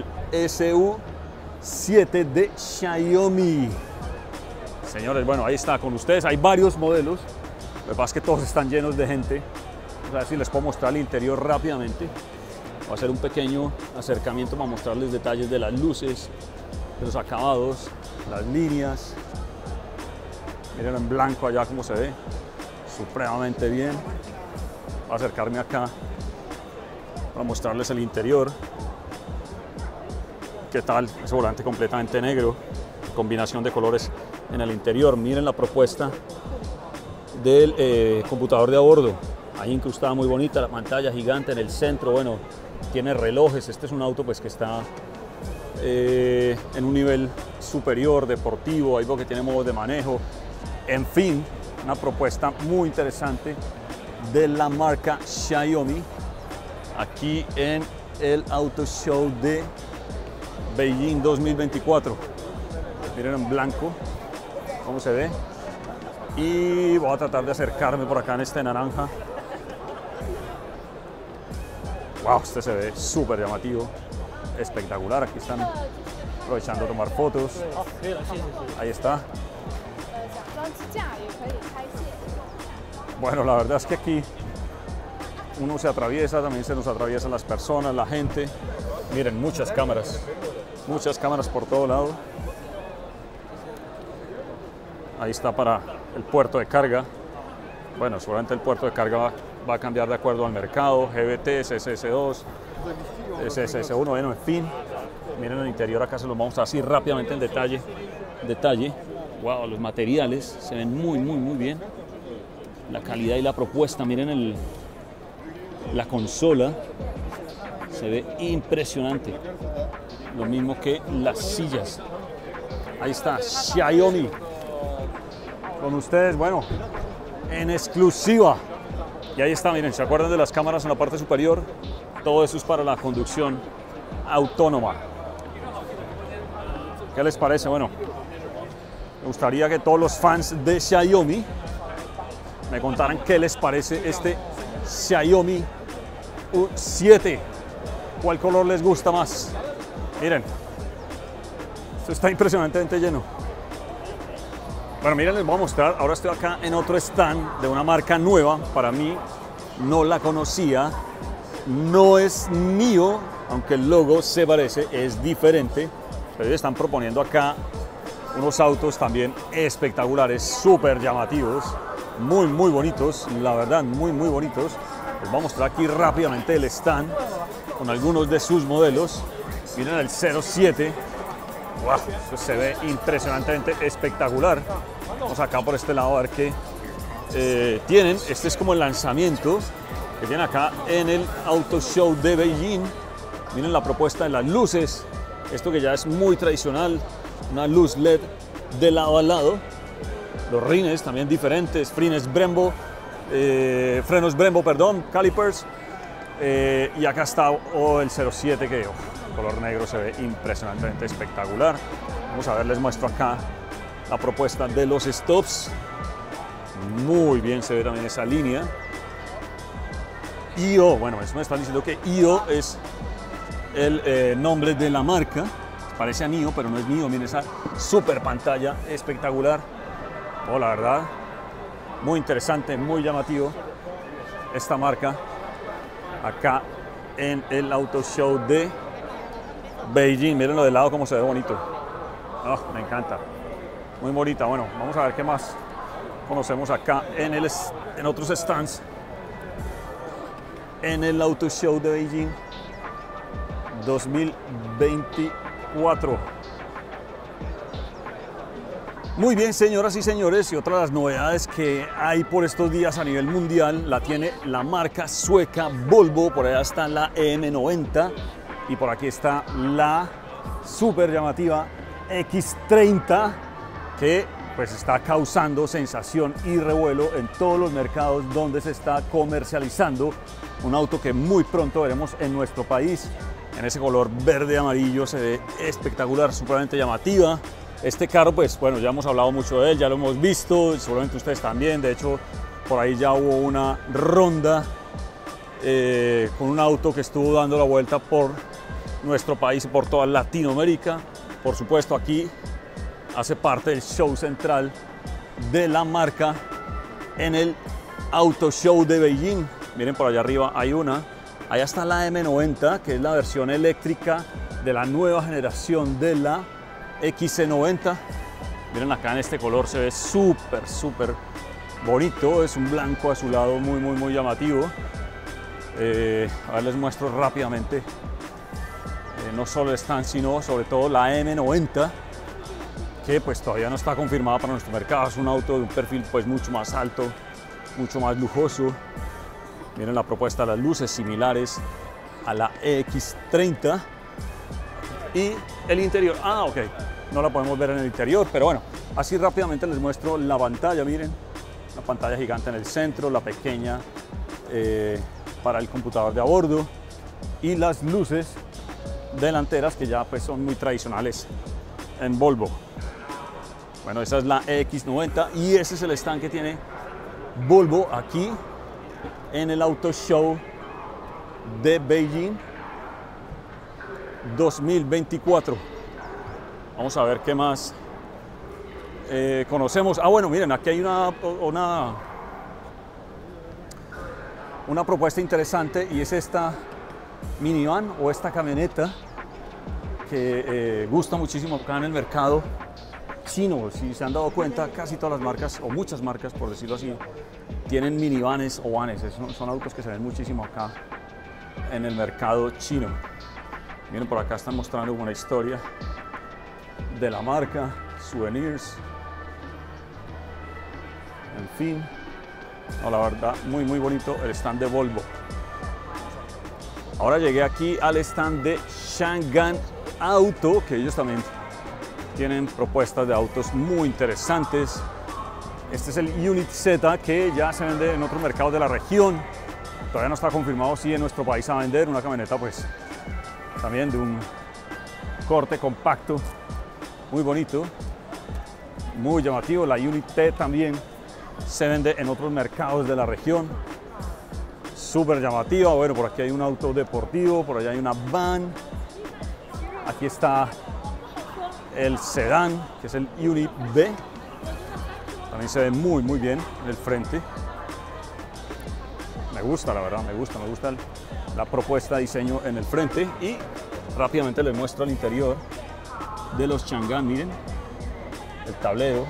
SU7 de Xiaomi. Señores, bueno, ahí está con ustedes, hay varios modelos, lo que pasa es que todos están llenos de gente. Vamos a ver si les puedo mostrar el interior rápidamente. Voy a hacer un pequeño acercamiento para mostrarles detalles de las luces, de los acabados, las líneas. Miren en blanco allá cómo se ve, supremamente bien. Voy a acercarme acá para mostrarles el interior. ¿Qué tal? Ese volante completamente negro, combinación de colores en el interior. Miren la propuesta del computador de a bordo. Ahí incrustada, muy bonita, la pantalla gigante en el centro. Bueno, tiene relojes. Este es un auto pues que está en un nivel superior, deportivo. Ahí veo que tiene modos de manejo. En fin, una propuesta muy interesante de la marca Xiaomi aquí en el Auto Show de Beijing 2024. Miren en blanco cómo se ve. Y voy a tratar de acercarme por acá en este naranja. Wow, este se ve súper llamativo, espectacular. Aquí están aprovechando a tomar fotos. Ahí está. Bueno, la verdad es que aquí uno se atraviesa, también se nos atraviesan las personas, la gente. Miren, muchas cámaras por todo lado. Ahí está para el puerto de carga. Bueno, seguramente el puerto de carga va a cambiar de acuerdo al mercado. GBT, SSS2, SSS1, bueno, en fin. Miren el interior, acá se los vamos a así rápidamente en detalle. Wow, los materiales se ven muy bien. La calidad y la propuesta, miren la consola, se ve impresionante. Lo mismo que las sillas. Ahí está, Xiaomi. Con ustedes, bueno, en exclusiva. Y ahí está, miren, ¿se acuerdan de las cámaras en la parte superior? Todo eso es para la conducción autónoma. ¿Qué les parece? Bueno, me gustaría que todos los fans de Xiaomi me contaran qué les parece este Xiaomi U7. ¿Cuál color les gusta más? Miren, esto está impresionantemente lleno. Bueno, miren, les voy a mostrar, ahora estoy acá en otro stand de una marca nueva, para mí no la conocía, no es mío, aunque el logo se parece, es diferente, pero ellos están proponiendo acá unos autos también espectaculares, súper llamativos, muy bonitos, la verdad, muy bonitos. Les voy a mostrar aquí rápidamente el stand con algunos de sus modelos. Miren el 07, wow, eso se ve impresionantemente espectacular. Vamos acá por este lado a ver qué tienen. Este es como el lanzamiento que tienen acá en el Auto Show de Beijing. Miren la propuesta de las luces. Esto que ya es muy tradicional, una luz LED de lado a lado. Los rines también diferentes, frenos Brembo, calipers. Y acá está el 07 que color negro se ve impresionantemente espectacular. Vamos a ver, les muestro acá la propuesta de los stops. Muy bien se ve también esa línea. IO, bueno, eso me están diciendo que IO es el nombre de la marca. Parece a NIO, pero no es NIO. Miren esa super pantalla espectacular. Oh, la verdad, muy interesante, muy llamativo esta marca acá en el Auto Show de Beijing. Miren lo de lado cómo se ve bonito. Oh, me encanta. Muy bonita. Bueno, vamos a ver qué más conocemos acá en otros stands en el Auto Show de Beijing 2024. 2024. Muy bien, señoras y señores, y otra de las novedades que hay por estos días a nivel mundial la tiene la marca sueca Volvo. Por allá está la EM90 y por aquí está la súper llamativa X30, que pues está causando sensación y revuelo en todos los mercados donde se está comercializando. Un auto que muy pronto veremos en nuestro país. En ese color verde amarillo se ve espectacular, supremamente llamativa. Este carro, pues bueno, ya hemos hablado mucho de él, ya lo hemos visto, seguramente ustedes también. De hecho, por ahí ya hubo una ronda con un auto que estuvo dando la vuelta por nuestro país y por toda Latinoamérica. Por supuesto, aquí hace parte del show central de la marca en el Auto Show de Beijing. Miren, por allá arriba hay una. Allá está la M90, que es la versión eléctrica de la nueva generación de la XC90. Miren, acá en este color se ve súper bonito. Es un blanco azulado muy llamativo. A ver, les muestro rápidamente. No solo el stand, sino sobre todo la M90, que pues todavía no está confirmada para nuestro mercado. Es un auto de un perfil pues mucho más alto, mucho más lujoso. Miren la propuesta de las luces similares a la X30. Y el interior, ok, no la podemos ver en el interior, pero bueno, así rápidamente les muestro la pantalla. Miren, la pantalla gigante en el centro, la pequeña para el computador de a bordo, y las luces delanteras que ya pues son muy tradicionales en Volvo. Bueno, esa es la X90 y ese es el stand que tiene Volvo aquí en el Auto Show de Beijing 2024. Vamos a ver qué más conocemos. Bueno, miren, aquí hay una propuesta interesante, y es esta minivan o esta camioneta que gusta muchísimo acá en el mercado chino. Si se han dado cuenta, casi todas las marcas, o muchas marcas por decirlo así, tienen minivanes o vanes. Son autos que se ven muchísimo acá en el mercado chino. Miren, por acá están mostrando una historia de la marca, souvenirs, en fin. No, la verdad, muy bonito el stand de Volvo. Ahora llegué aquí al stand de Changan Auto, que ellos también tienen propuestas de autos muy interesantes. Este es el Unit Z, que ya se vende en otros mercados de la región. Todavía no está confirmado si en nuestro país va a vender. Una camioneta pues también de un corte compacto, muy bonito, muy llamativo. La Unit T también se vende en otros mercados de la región, súper llamativa. Bueno, por aquí hay un auto deportivo, por allá hay una van. Aquí está el sedán, que es el Unit B. También se ve muy bien en el frente. Me gusta, la verdad, me gusta la propuesta de diseño en el frente. Y rápidamente les muestro el interior de los Changan. Miren el tablero,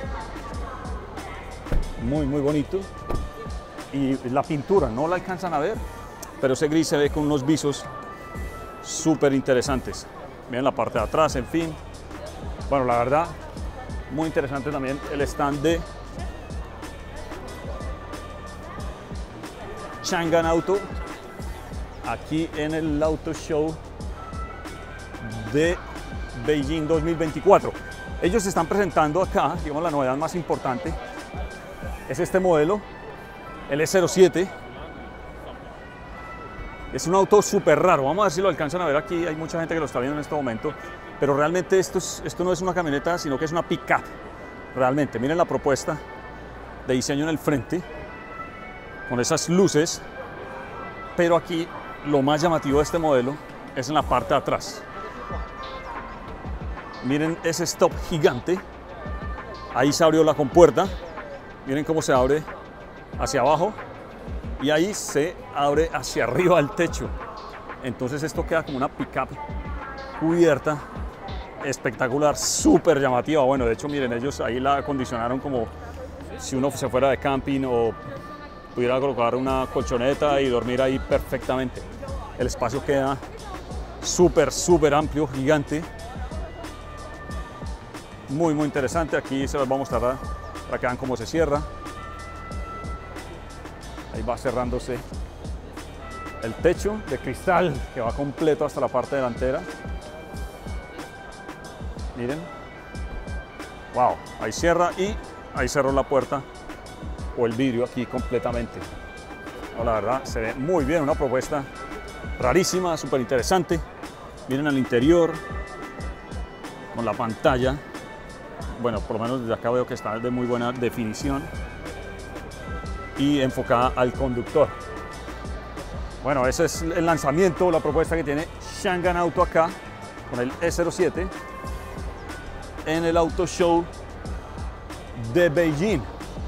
muy bonito, y la pintura no la alcanzan a ver, pero ese gris se ve con unos visos súper interesantes. Miren la parte de atrás, en fin. Bueno, la verdad, muy interesante también el stand de Changan Auto aquí en el Auto Show de Beijing 2024. Ellos se están presentando acá, digamos, la novedad más importante es este modelo, el E07. Es un auto súper raro. Vamos a ver si lo alcanzan a ver aquí. Hay mucha gente que lo está viendo en este momento, pero realmente esto no es una camioneta, sino que es una pick-up. Realmente, miren la propuesta de diseño en el frente, con esas luces, pero aquí lo más llamativo de este modelo es en la parte de atrás. Miren ese stop gigante, ahí se abrió la compuerta, miren cómo se abre hacia abajo y ahí se abre hacia arriba el techo. Entonces esto queda como una pick-up cubierta, espectacular, súper llamativa. Bueno, de hecho miren, ellos ahí la acondicionaron como si uno se fuera de camping o pudiera colocar una colchoneta y dormir ahí perfectamente. El espacio queda súper amplio, gigante. muy interesante. Aquí se los voy a mostrar para que vean cómo se cierra. Ahí va cerrándose el techo de cristal que va completo hasta la parte delantera. Miren, wow, ahí cierra y ahí cerró la puerta o el vidrio aquí completamente. No, la verdad se ve muy bien, una propuesta rarísima, súper interesante. Miren al interior con la pantalla. Bueno, por lo menos desde acá veo que está de muy buena definición y enfocada al conductor. Bueno, ese es el lanzamiento, la propuesta que tiene Changan Auto acá con el E07 en el Auto Show de Beijing.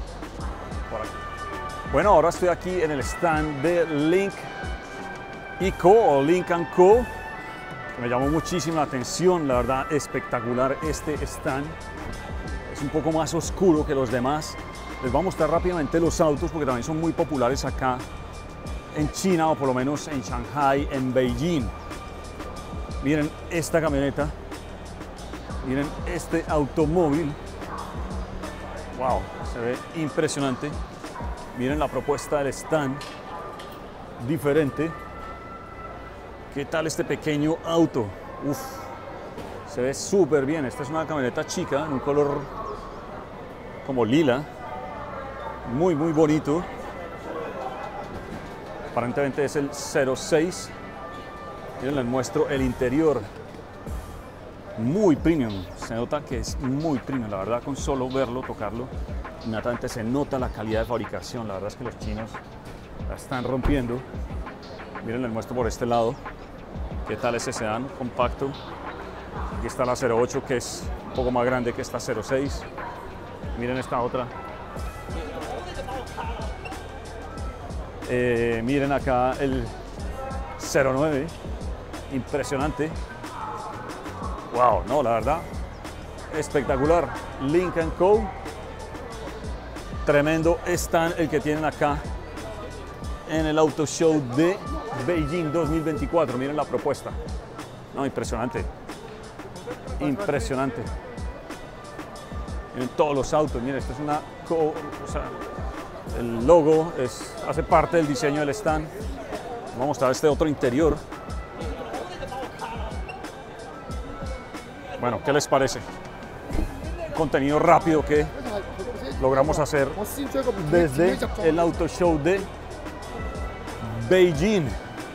Bueno, ahora estoy aquí en el stand de Lynk & Co o Lynk & Co. Me llamó muchísimo la atención, la verdad, espectacular este stand. Es un poco más oscuro que los demás. Les voy a mostrar rápidamente los autos porque también son muy populares acá en China o por lo menos en Shanghai, en Beijing. Miren esta camioneta, miren este automóvil. Wow, se ve impresionante. Miren la propuesta del stand, diferente. ¿Qué tal este pequeño auto? Uf, se ve súper bien. Esta es una camioneta chica, en un color como lila. Muy bonito. Aparentemente es el 06. Miren, les muestro el interior. Muy premium. Se nota que es muy premium. La verdad, con solo verlo, tocarlo, inmediatamente se nota la calidad de fabricación. La verdad es que los chinos la están rompiendo. Miren, les muestro por este lado. ¿Qué tal ese sedán compacto? Aquí está la 08, que es un poco más grande que esta 06. Miren esta otra. Miren acá el 09. Impresionante. Wow, no, la verdad, espectacular. Lynk & Co. Tremendo stand el que tienen acá en el Auto Show de Beijing 2024. Miren la propuesta. No, impresionante. Impresionante. Miren todos los autos. Miren, esta es una o sea, el logo hace parte del diseño del stand. Vamos a mostrar este otro interior. Bueno, ¿qué les parece? Un contenido rápido que logramos hacer desde el Auto Show de Beijing.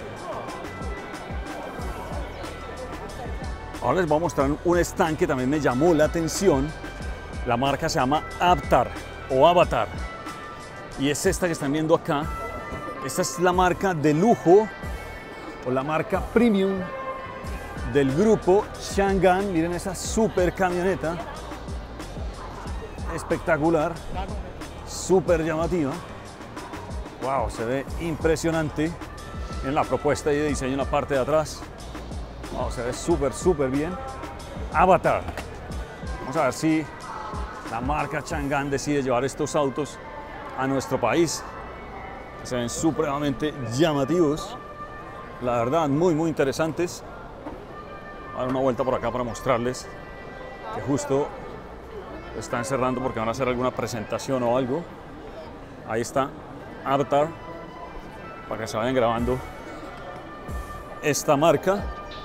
Ahora les voy a mostrar un stand que también me llamó la atención. La marca se llama Avatar o Avatar. Y es esta que están viendo acá. Esta es la marca de lujo o la marca premium del grupo Changan. Miren esa super camioneta. Espectacular. Súper llamativa. Wow, se ve impresionante. Miren la propuesta de diseño en la parte de atrás. Wow, se ve súper bien. Avatar. Vamos a ver si la marca Changan decide llevar estos autos a nuestro país. Se ven supremamente llamativos. La verdad, muy interesantes. Voy a dar una vuelta por acá para mostrarles que justo están cerrando porque van a hacer alguna presentación o algo. Ahí está Avatar, para que se vayan grabando esta marca.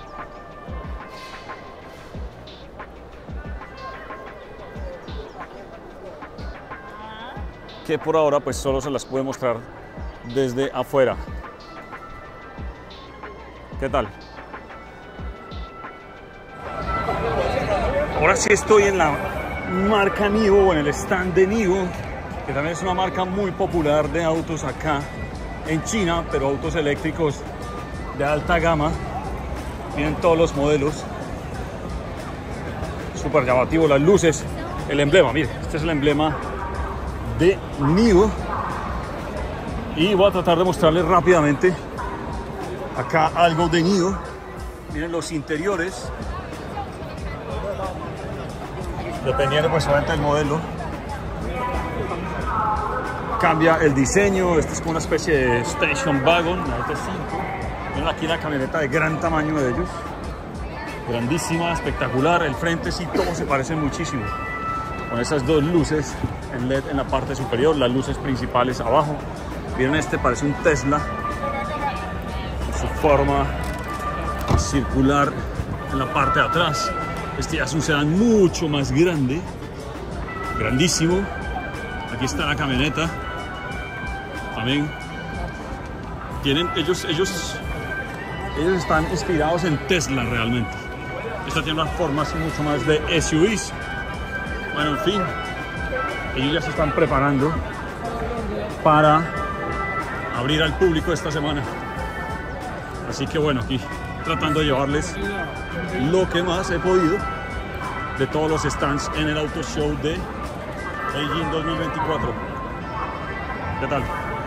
Que por ahora pues solo se las puede mostrar desde afuera. ¿Qué tal? Ahora sí estoy en la marca NIO, o en el stand de NIO, que también es una marca muy popular de autos acá en China, pero autos eléctricos de alta gama. Miren todos los modelos. Súper llamativo, las luces, el emblema, miren, este es el emblema de NIO. Y voy a tratar de mostrarles rápidamente acá algo de NIO. Miren los interiores, dependiendo pues obviamente del modelo, cambia el diseño. Este es como una especie de station wagon, la GT5. Miren aquí la camioneta de gran tamaño de ellos. grandísima, espectacular. El frente sí, todo se parece muchísimo. Con esas dos luces en LED en la parte superior, las luces principales abajo. Miren, este parece un Tesla, con su forma circular en la parte de atrás. Este ya es un sedán mucho más grande, grandísimo. Aquí está la camioneta también. Ellos están inspirados en Tesla realmente. Esta tiene unas formas mucho más de SUVs. Bueno, en fin, ellos ya se están preparando para abrir al público esta semana. Así que bueno, aquí tratando de llevarles lo que más he podido de todos los stands en el Auto Show de Beijing 2024. ¿Qué tal?